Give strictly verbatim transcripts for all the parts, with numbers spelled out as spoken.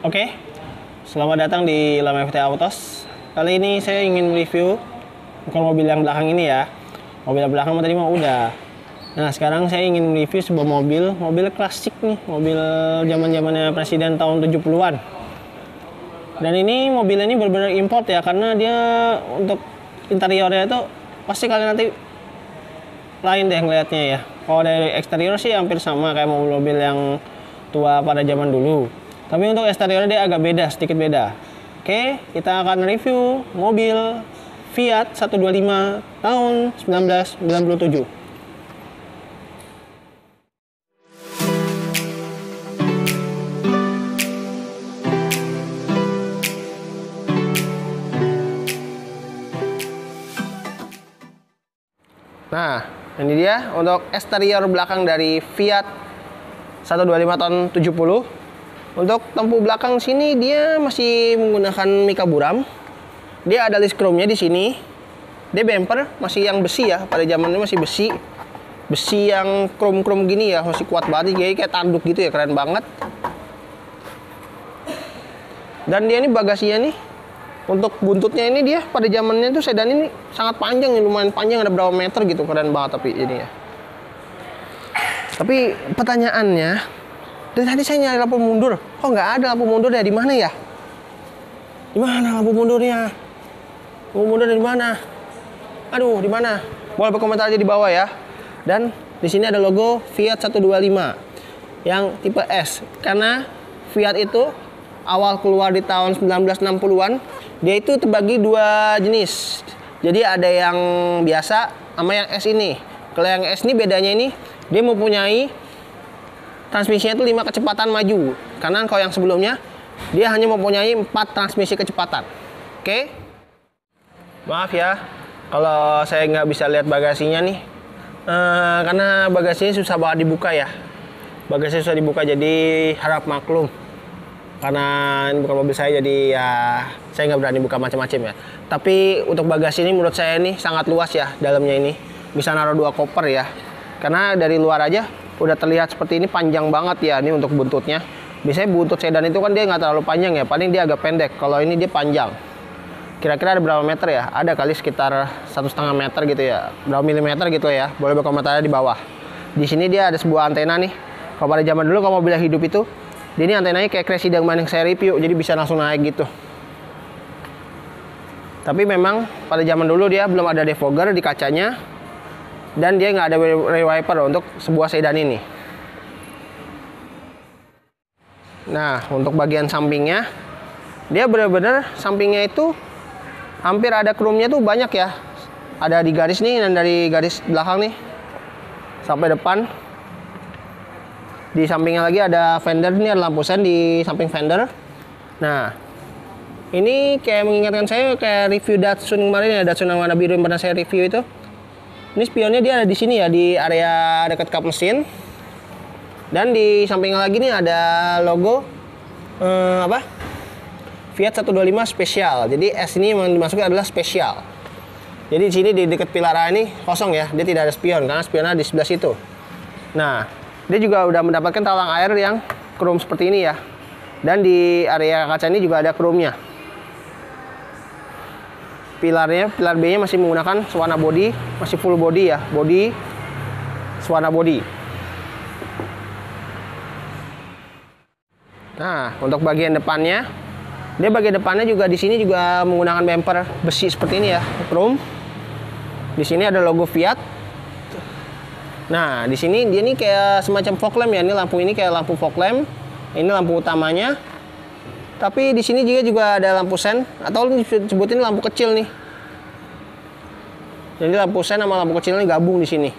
Oke, selamat datang di Lama F T Autos. Kali ini saya ingin review bukan mobil yang belakang ini ya. Mobil yang belakang tadi mah udah. Nah, sekarang saya ingin review sebuah mobil, mobil klasik nih, mobil zaman-zamannya presiden tahun tujuh puluhan. Dan ini mobil ini benar-benar import ya, karena dia untuk interiornya itu pasti kalian nanti lain deh ngeliatnya ya. Kalau dari eksterior sih hampir sama kayak mobil-mobil yang tua pada zaman dulu. Tapi untuk eksteriornya dia agak beda, sedikit beda. Oke, kita akan review mobil Fiat seratus dua puluh lima tahun seribu sembilan ratus sembilan puluh tujuh. Nah, ini dia untuk eksterior belakang dari Fiat seratus dua puluh lima tahun tujuh puluh. Untuk lampu belakang sini dia masih menggunakan Mica Buram. Dia ada list chrome-nya di sini. Dia bumper masih yang besi ya, pada zamannya masih besi. Besi yang chrome-chrome gini ya, masih kuat banget, jadi kayak tanduk gitu ya, keren banget. Dan dia ini bagasinya nih, untuk buntutnya ini dia pada zamannya tuh sedan ini sangat panjang nih, lumayan panjang, ada berapa meter gitu, keren banget tapi ini ya. Tapi pertanyaannya, dari tadi saya nyari lampu mundur, kok nggak ada lampu mundurnya, di mana ya? Di mana lampu mundurnya? Lampu mundur di mana? Aduh, di mana? Boleh berkomentar aja di bawah ya. Dan di sini ada logo Fiat seratus dua puluh lima yang tipe S, karena Fiat itu awal keluar di tahun seribu sembilan ratus enam puluhan, dia itu terbagi dua jenis. Jadi ada yang biasa sama yang S ini. Kalau yang S ini bedanya ini, dia mempunyai transmisinya itu lima kecepatan maju. Karena kalau yang sebelumnya dia hanya mempunyai empat transmisi kecepatan. Oke. Maaf ya kalau saya nggak bisa lihat bagasinya nih. Eh, karena bagasinya susah banget dibuka ya. Bagasinya susah dibuka, jadi harap maklum. Karena ini bukan mobil saya, jadi ya saya nggak berani buka macam-macam ya. Tapi untuk bagasi ini menurut saya ini sangat luas ya dalamnya ini. Bisa naruh dua koper ya. Karena dari luar aja udah terlihat seperti ini, panjang banget ya ini untuk buntutnya. Biasanya buntut sedan itu kan dia nggak terlalu panjang ya, paling dia agak pendek. Kalau ini dia panjang. Kira-kira ada berapa meter ya? Ada kali sekitar satu setengah meter gitu ya, berapa milimeter gitu ya. Boleh berkomentar di bawah. Di sini dia ada sebuah antena nih. Kalau pada zaman dulu kalau mobil yang hidup itu, dia ini antenanya kayak Crazy Dogman yang saya review, jadi bisa langsung naik gitu. Tapi memang pada zaman dulu dia belum ada defogger di kacanya. Dan dia nggak ada rear wiper untuk sebuah sedan ini. Nah, untuk bagian sampingnya, dia benar-benar sampingnya itu hampir ada chrome-nya tuh banyak ya. Ada di garis nih, dan dari garis belakang nih sampai depan. Di sampingnya lagi ada fender, ini ada lampu sen di samping fender. Nah, ini kayak mengingatkan saya kayak review Datsun kemarin ya, Datsun yang warna biru yang pernah saya review itu. Ini spionnya dia ada di sini ya, di area dekat kap mesin. Dan di sampingnya lagi nih ada logo eh, apa? Fiat seratus dua puluh lima Special. Jadi S ini yang dimasukkan adalah Special. Jadi di sini di dekat pilar A ini kosong ya, dia tidak ada spion karena spionnya di sebelah situ. Nah, dia juga udah mendapatkan talang air yang chrome seperti ini ya. Dan di area kaca ini juga ada chrome-nya. Pilarnya, pilar B-nya masih menggunakan warna body, masih full body ya, body warna body. Nah, untuk bagian depannya, dia bagian depannya juga di sini juga menggunakan bumper besi seperti ini ya, chrome. Di sini ada logo Fiat. Nah, di sini dia ini kayak semacam fog lamp ya, ini lampu ini kayak lampu fog lamp. Ini lampu utamanya. Tapi di sini juga juga ada lampu sen, atau disebutin lampu kecil nih. Jadi lampu sen sama lampu kecil ini gabung di sini.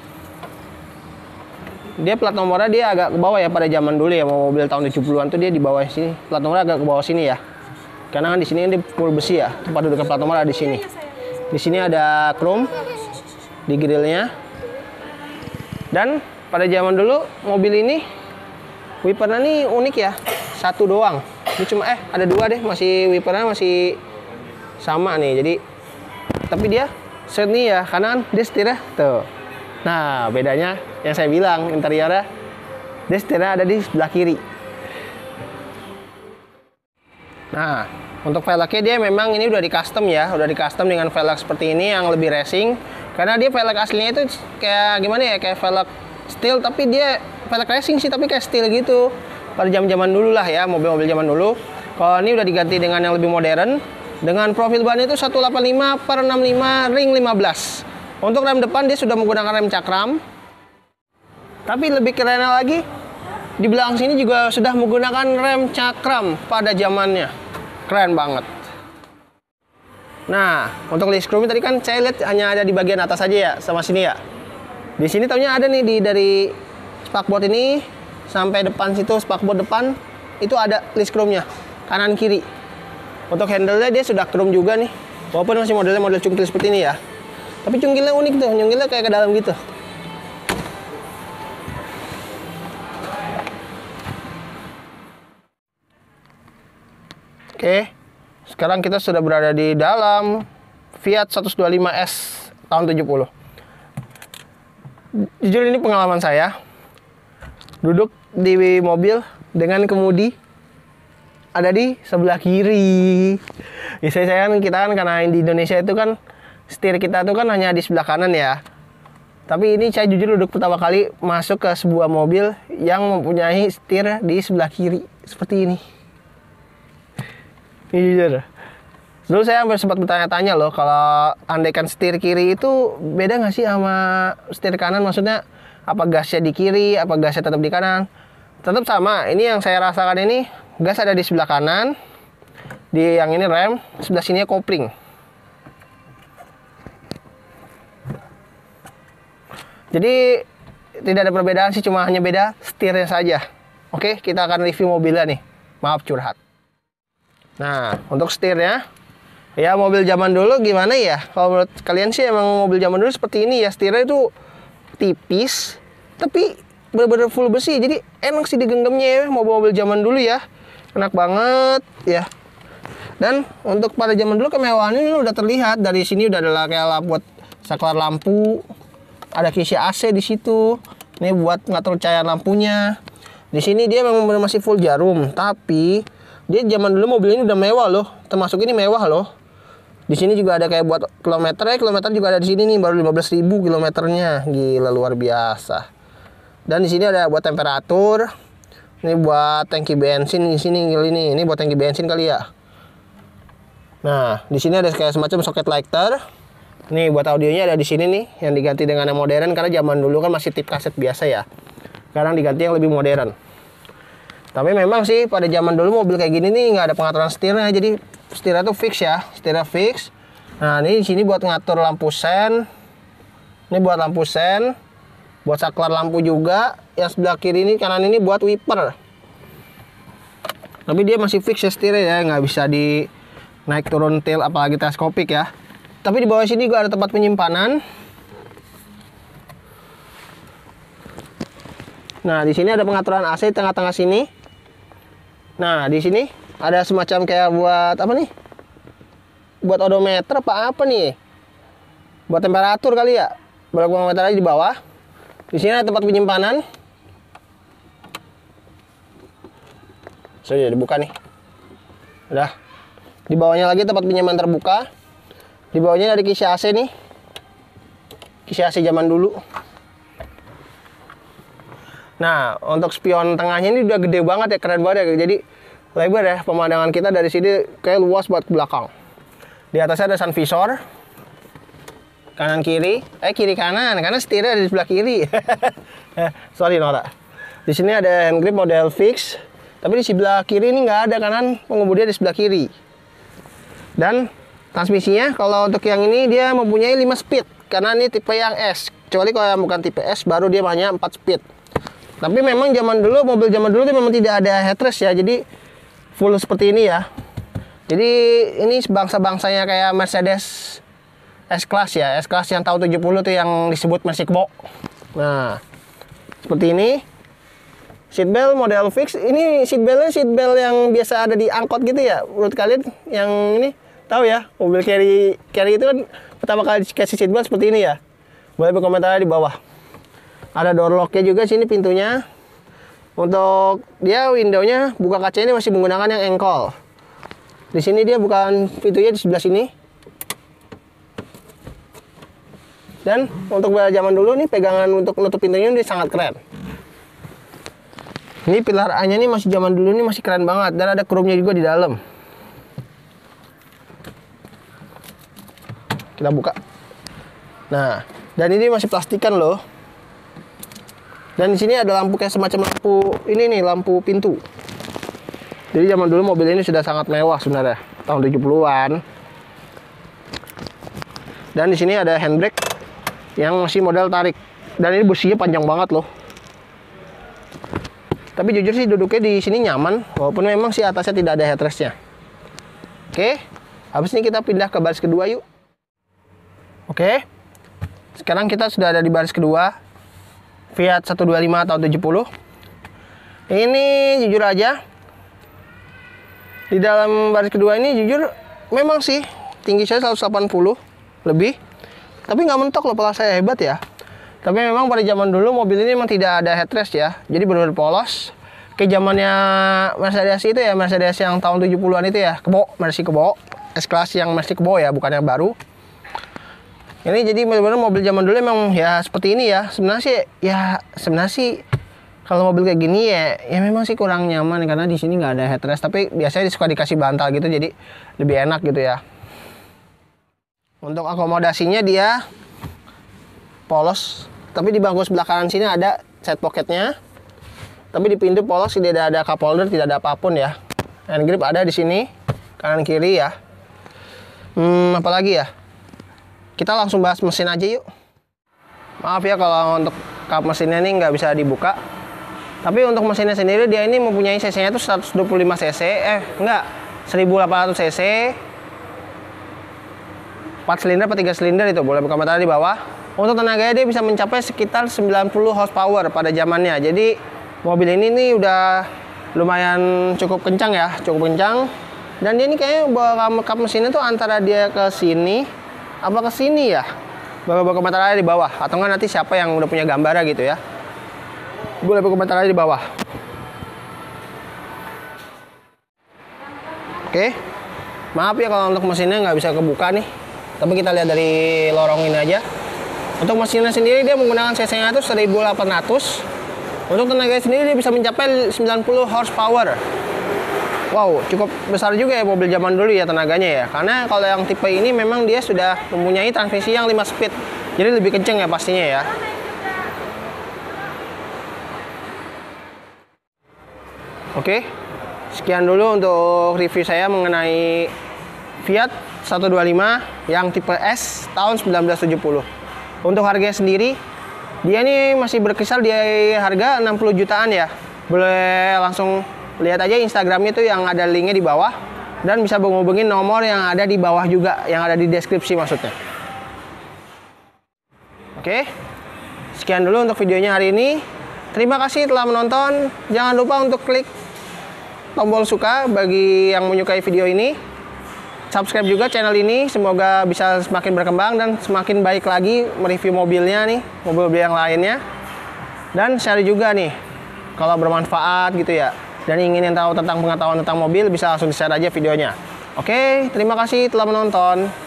Dia plat nomornya dia agak ke bawah ya, pada zaman dulu ya, mobil tahun tujuh puluhan tuh dia di bawah sini. Plat nomornya agak ke bawah sini ya. Karena kan di sini dia full besi ya. Tempat duduk plat nomor ada di sini. Di sini ada chrome di grillnya. Dan pada zaman dulu mobil ini wipernya nih unik ya, satu doang. Ini cuma eh ada dua deh, masih wipernya masih sama nih. Jadi tapi dia set nih ya, karena kan dia setirnya tuh. Nah, bedanya yang saya bilang interiornya dia setirnya ada di sebelah kiri. Nah, untuk velgnya dia memang ini udah di custom ya, udah di custom dengan velg seperti ini yang lebih racing. Karena dia velg aslinya itu kayak gimana ya, kayak velg steel tapi dia velg racing sih, tapi kayak steel gitu. Pada zaman-zaman dulu lah ya, mobil-mobil zaman dulu. Kalau ini udah diganti dengan yang lebih modern, dengan profil ban itu seratus delapan puluh lima per enam puluh lima ring lima belas. Untuk rem depan dia sudah menggunakan rem cakram. Tapi lebih kerennya lagi, di belakang sini juga sudah menggunakan rem cakram pada zamannya. Keren banget. Nah, untuk list chrome tadi kan saya lihat hanya ada di bagian atas aja ya, sama sini ya. Di sini taunya ada nih di dari spakbor ini sampai depan situ, spakbor depan itu ada list chrome-nya kanan kiri. Untuk handle-nya dia sudah chrome juga nih. Walaupun masih modelnya model cungkil seperti ini ya. Tapi cungkilnya unik tuh, cungkilnya kayak ke dalam gitu. Oke, sekarang kita sudah berada di dalam Fiat seratus dua puluh lima S tahun tujuh puluh. Jujur ini pengalaman saya. Duduk di mobil dengan kemudi ada di sebelah kiri. Biasanya saya kan, kita kan karena di Indonesia itu kan setir kita tuh kan hanya di sebelah kanan ya. Tapi ini saya jujur duduk pertama kali masuk ke sebuah mobil yang mempunyai setir di sebelah kiri seperti ini. Jujur. Dulu saya hampir sempat bertanya-tanya loh, kalau andaikan setir kiri itu beda nggak sih sama setir kanan? Maksudnya apa gasnya di kiri, apa gasnya tetap di kanan? Tetap sama. Ini yang saya rasakan ini, gas ada di sebelah kanan, di yang ini rem, sebelah sini kopling. Jadi tidak ada perbedaan sih, cuma hanya beda setirnya saja. Oke, kita akan review mobilnya nih. Maaf curhat. Nah, untuk setirnya, ya mobil zaman dulu gimana ya? Kalau menurut kalian sih emang mobil zaman dulu seperti ini ya, setirnya itu tipis, tapi bener-bener full besi. Jadi enak sih digenggamnya ya, mobil-mobil zaman dulu ya. Enak banget ya. Dan untuk pada zaman dulu kemewahan ini udah terlihat. Dari sini udah ada kayak buat saklar lampu, ada kisi A C di situ. Ini buat ngatur cahaya lampunya. Di sini dia memang masih full jarum, tapi dia zaman dulu mobil ini udah mewah loh, termasuk ini mewah loh. Di sini juga ada kayak buat kilometer ya, kilometer juga ada di sini nih, baru lima belas ribu kilometernya. Gila luar biasa. Dan di sini ada buat temperatur. Ini buat tangki bensin di sini ini. Ini buat tangki bensin kali ya. Nah, di sini ada kayak semacam soket lighter. Nih buat audionya ada di sini nih, yang diganti dengan yang modern karena zaman dulu kan masih tip kaset biasa ya. Sekarang diganti yang lebih modern. Tapi memang sih pada zaman dulu mobil kayak gini nih nggak ada pengaturan setirnya, jadi setirnya tuh fix ya, setirnya fix. Nah ini di sini buat ngatur lampu sen, ini buat lampu sen, buat saklar lampu juga. Yang sebelah kiri ini, kanan ini buat wiper. Tapi dia masih fix ya setirnya ya, nggak bisa di naik turun til apalagi teleskopik ya. Tapi di bawah sini juga ada tempat penyimpanan. Nah di sini ada pengaturan A C di tengah-tengah sini. Nah, di sini ada semacam kayak buat apa nih? Buat odometer apa apa nih? Buat temperatur kali ya. Boleh termometer aja di bawah. Di sini ada tempat penyimpanan. Sudah dibuka nih. Udah. Di bawahnya lagi tempat penyimpanan terbuka. Di bawahnya ada kisi A C nih. Kisi A C zaman dulu. Nah, untuk spion tengahnya ini udah gede banget ya, keren banget ya. Jadi lebar ya pemandangan kita dari sini, kayak luas buat ke belakang. Di atasnya ada sun visor. Kanan kiri, eh kiri kanan, karena setirnya ada di sebelah kiri. Sorry Nora. Di sini ada hand grip model fix, tapi di sebelah kiri ini nggak ada, kanan pengemudinya di sebelah kiri. Dan transmisinya kalau untuk yang ini dia mempunyai lima speed, karena ini tipe yang S. Kecuali kalau yang bukan tipe S baru dia hanya empat speed. Tapi memang zaman dulu, mobil zaman dulu itu memang tidak ada headrest ya, jadi full seperti ini ya. Jadi ini bangsa-bangsanya kayak Mercedes S-Class ya, S-Class yang tahun tujuh puluh tuh yang disebut Mercy-Box. Nah, seperti ini. Seatbelt model fix, ini seatbeltnya seatbelt yang biasa ada di angkot gitu ya. Menurut kalian yang ini tahu ya, mobil carry carry itu kan pertama kali dikasih seatbelt seperti ini ya. Boleh berkomentar di bawah. Ada door lock-nya juga sini pintunya. Untuk dia windownya buka kacanya ini masih menggunakan yang engkol. Di sini dia bukan pintunya di sebelah sini. Dan untuk zaman dulu nih pegangan untuk nutup pintunya ini sangat keren. Ini pilar A-nya nih masih zaman dulu nih masih keren banget dan ada chrome-nya juga di dalam. Kita buka. Nah, dan ini masih plastikan loh. Dan di sini ada lampu kayak semacam lampu ini nih, lampu pintu. Jadi zaman dulu mobil ini sudah sangat mewah sebenarnya, tahun tujuh puluhan. Dan di sini ada handbrake yang masih model tarik. Dan ini businya panjang banget loh. Tapi jujur sih duduknya di sini nyaman, walaupun memang sih atasnya tidak ada headrestnya. Oke, habis ini kita pindah ke baris kedua yuk. Oke, sekarang kita sudah ada di baris kedua. Fiat seratus dua puluh lima tahun tujuh puluh. Ini jujur aja, di dalam baris kedua ini jujur memang sih tinggi saya seratus delapan puluh lebih. Tapi nggak mentok loh, pala saya hebat ya. Tapi memang pada zaman dulu mobil ini memang tidak ada headrest ya. Jadi benar-benar polos. Kayak zamannya Mercedes itu ya, Mercedes yang tahun tujuh puluhan itu ya. Kebo, masih kebo. S-Class yang masih kebo ya, bukan yang baru. Ini jadi benar-benar mobil zaman dulu emang ya seperti ini ya. Sebenarnya sih ya sebenarnya sih kalau mobil kayak gini ya ya memang sih kurang nyaman karena di sini nggak ada headrest. Tapi biasanya suka dikasih bantal gitu jadi lebih enak gitu ya. Untuk akomodasinya dia polos. Tapi di bangku sebelah kanan sini ada side pocketnya. Tapi di pintu polos tidak ada, ada cup holder, tidak ada apapun ya. Hand grip ada di sini kanan kiri ya. Hmm, apalagi ya? Kita langsung bahas mesin aja yuk. Maaf ya kalau untuk kap mesinnya ini nggak bisa dibuka. Tapi untuk mesinnya sendiri dia ini mempunyai cc-nya itu seratus dua puluh lima cc. Eh enggak, seribu delapan ratus cc. empat silinder atau tiga silinder itu boleh buka mata di bawah. Untuk tenaganya dia bisa mencapai sekitar sembilan puluh horsepower pada zamannya. Jadi mobil ini nih udah lumayan cukup kencang ya, cukup kencang. Dan dia ini kayaknya bawa kap mesinnya tuh antara dia ke sini apa ke sini ya, boleh komentar aja di bawah, atau enggak nanti siapa yang udah punya gambarnya gitu ya, boleh komentar aja di bawah. Oke, maaf ya kalau untuk mesinnya nggak bisa kebuka nih, tapi kita lihat dari lorong ini aja. Untuk mesinnya sendiri dia menggunakan cc-nya itu seribu delapan ratus. Untuk tenaga sendiri dia bisa mencapai sembilan puluh horsepower. Wow, cukup besar juga ya mobil zaman dulu ya tenaganya ya. Karena kalau yang tipe ini memang dia sudah mempunyai transmisi yang lima speed. Jadi lebih kenceng ya pastinya ya. Oke, sekian dulu untuk review saya mengenai Fiat seratus dua puluh lima yang tipe S tahun seribu sembilan ratus tujuh puluh. Untuk harganya sendiri, dia ini masih berkisar di harga enam puluh jutaan ya. Boleh langsung lihat aja Instagramnya tuh yang ada linknya di bawah. Dan bisa menghubungi nomor yang ada di bawah juga, yang ada di deskripsi maksudnya. Oke, sekian dulu untuk videonya hari ini. Terima kasih telah menonton. Jangan lupa untuk klik tombol suka bagi yang menyukai video ini. Subscribe juga channel ini. Semoga bisa semakin berkembang dan semakin baik lagi mereview mobilnya nih, mobil-mobil yang lainnya. Dan share juga nih kalau bermanfaat gitu ya. Dan ingin tahu tentang pengetahuan tentang mobil, bisa langsung share aja videonya. Oke, terima kasih telah menonton.